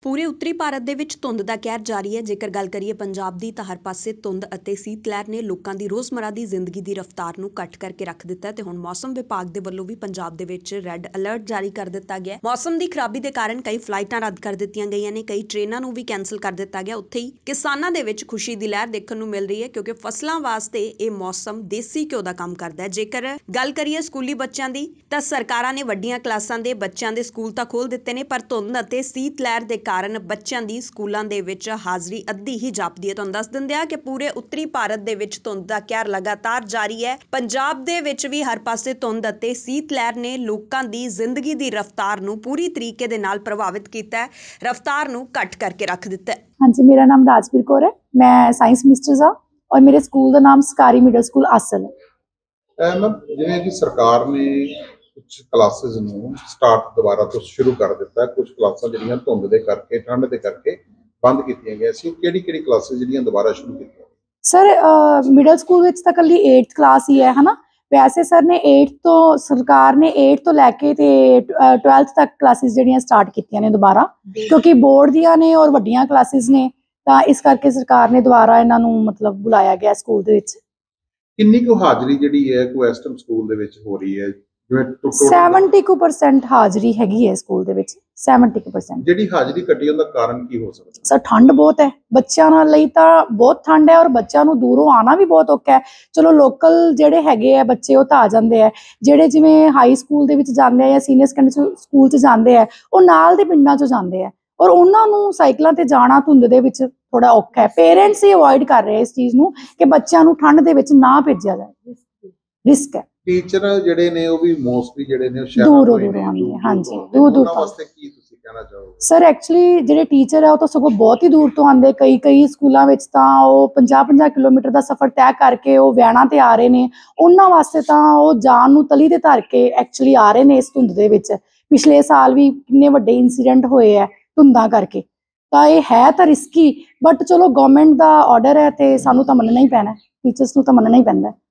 ਪੂਰੇ ਉੱਤਰੀ ਭਾਰਤ ਦੇ ਵਿੱਚ ਧੁੰਦ ਦਾ ਕਹਿਰ ਜਾਰੀ ਹੈ। ਜੇਕਰ ਗੱਲ ਕਰੀਏ ਪੰਜਾਬ ਦੀ ਤਾਂ ਹਰ ਪਾਸੇ ਧੁੰਦ ਅਤੇ ਸੀਤ ਲਹਿਰ ਨੇ ਲੋਕਾਂ ਦੀ ਰੋਜ਼ਮਰਾ ਦੀ ਜ਼ਿੰਦਗੀ ਦੀ ਰਫ਼ਤਾਰ ਨੂੰ ਘੱਟ ਕਰਕੇ ਰੱਖ ਦਿੱਤਾ ਤੇ ਹੁਣ ਮੌਸਮ ਵਿਭਾਗ ਦੇ ਵੱਲੋਂ ਵੀ ਪੰਜਾਬ ਦੇ ਵਿੱਚ ਰੈੱਡ ਅਲਰਟ ਜਾਰੀ ਕਰ ਦਿੱਤਾ ਗਿਆ। ਮੌਸਮ ਦੀ ਖਰਾਬੀ ਦੇ ਕਾਰਨ ਕਈ ਫਲਾਈਟਾਂ ਰੱਦ ਕਰ ਦਿੱਤੀਆਂ ਗਈਆਂ ਨੇ, ਕਈ ਟ੍ਰੇਨਾਂ ਨੂੰ ਵੀ ਕੈਂਸਲ ਕਰ ਦਿੱਤਾ ਗਿਆ। ਉੱਥੇ ਹੀ ਕਿਸਾਨਾਂ ਦੇ ਵਿੱਚ ਖੁਸ਼ੀ ਦੀ ਲਹਿਰ ਦੇਖਣ ਨੂੰ ਮਿਲ ਰਹੀ ਹੈ ਕਿਉਂਕਿ ਫਸਲਾਂ ਵਾਸਤੇ ਇਹ ਮੌਸਮ ਦੇਸੀ ਘਿਓ ਦਾ ਕੰਮ ਕਰਦਾ ਹੈ। ਜੇਕਰ ਗੱਲ ਕਰੀਏ ਸਕੂਲੀ ਬੱਚਿਆਂ ਦੀ ਤਾਂ ਸਰਕਾਰਾਂ ਨੇ ਵੱਡੀਆਂ ਕਲਾਸਾਂ ਦੇ ਬੱਚਿਆਂ ਦੇ ਸਕੂਲ ਤਾਂ ਖੋਲ੍ਹ ਦਿੱਤੇ ਨੇ, ਪਰ ਧੁੰਦ ਅਤੇ ਸੀਤ ਲਹਿਰ ਦੇ ਕਾਰਨ ਬੱਚਿਆਂ ਦੀ ਸਕੂਲਾਂ ਦੇ ਵਿੱਚ ਹਾਜ਼ਰੀ ਅੱਧੀ ਹੀ ਜਾਪਦੀ ਹੈ। ਤੁਹਾਨੂੰ ਦੱਸ ਦਿੰਦੇ ਆ ਕਿ ਪੂਰੇ ਉੱਤਰੀ ਭਾਰਤ ਦੇ ਵਿੱਚ ਧੁੰਦ ਦਾ ਕਹਿਰ ਲਗਾਤਾਰ ਜਾਰੀ ਹੈ। ਪੰਜਾਬ ਦੇ ਵਿੱਚ ਵੀ ਹਰ ਪਾਸੇ ਧੁੰਦ ਅਤੇ ਸੀਤ ਲਹਿਰ ਨੇ ਲੋਕਾਂ ਦੀ ਜ਼ਿੰਦਗੀ ਦੀ ਰਫ਼ਤਾਰ ਨੂੰ ਪੂਰੀ ਤਰੀਕੇ ਦੇ ਨਾਲ ਪ੍ਰਭਾਵਿਤ ਕੀਤਾ ਹੈ, ਰਫ਼ਤਾਰ ਨੂੰ ਘੱਟ ਕਰਕੇ ਰੱਖ ਦਿੱਤਾ ਹੈ। ਹਾਂਜੀ, ਮੇਰਾ ਨਾਮ ਰਾਜਵੀਰ ਕੌਰ ਹੈ। ਮੈਂ ਸਾਇੰਸ ਮਿਸਟਰਸ ਹਾਂ ਔਰ ਮੇਰੇ ਸਕੂਲ ਦਾ ਨਾਮ ਸਰਕਾਰੀ ਮਿਡਲ ਸਕੂਲ ਆਸਲ ਹੈ। ਮੈਮ, ਜਿਵੇਂ ਕਿ ਸਰਕਾਰ ਨੇ कुछ क्लासेस स्टार्ट दोबारा तो शुरू कर दिता है, कुछ क्लासां जिहड़ियां धुंद दे करके ठंड दे करके बंद कीतियां गईयां सी। किहड़ी क्लासेस जिहड़ियां दोबारा शुरू कीतियां? सर मिडल स्कूल विच तां कल्ली 8th क्लास ही है ना। वैसे सर ने 8 तो सरकार ने 8 तो लैके ते 12th तक क्लासेस जिहड़ियां स्टार्ट कीतियां ने दोबारा, क्योंकि बोर्ड दियां ने और वड्डियां क्लासेस ने, तां इस करके सरकार ने दोबारा इन्हां नूं मतलब बुलाया गया स्कूल दे विच। किन्नी को हाज़री जिहड़ी है को इस टाइम स्कूल दे विच हो रही है? 70% हाज़री हैगी है स्कूल दे विच। 70% जिहड़ी हाज़री घटी उहदा कारण की हो सकदा? सर ठंड बहुत है, बच्चों नाल लई तां बहुत ठंड है और बच्चों नूं दूरों आना भी बहुत औखा है। चलो लोकल जिहड़े हैगे आ बच्चे वो तां आ जांदे आ, जिहड़े जिवें हाई स्कूल दे विच जांदे आ या सीनियर सैकेंडरी स्कूल च जांदे आ, वो नाल दे पिंडां चों जांदे आ और उन्हां नूं साइकलां ते जाना धुंद दे विच थोड़ा औखा है। पेरेंट्स ही अवॉइड कर रहे इस चीज़ नूं कि बच्चों नूं ठंड दे विच ना भेजिया जाए, रिस्क है। टीचर जिहड़े ने वो भी मोस्टली जिहड़े ने दूरों आंदे हैं। हाँ जी, दूर वास्ते की तुसीं कहना चाहोगे? सर एक्चुअली जिहड़े टीचर है वो तो सगों बहुत ही दूर तो आंदे, कई स्कूलों विच तां वो 50-50 किलोमीटर का सफ़र तय करके वो वैनां ते आ रहे ने। उन्हां वास्ते तां वो जान नूं तली ते धर के एक्चुअली आ रहे ने इस धुंद दे विच। पिछले साल भी किन्ने वड्डे इंसीडेंट होए है धुंदां करके, तां ये है तां रिस्की, बट चलो गवर्नमेंट दा ऑर्डर है ते सानूं तां मन्नना ही पैना, टीचर्स नूं तां मन्नना ही पैंदा।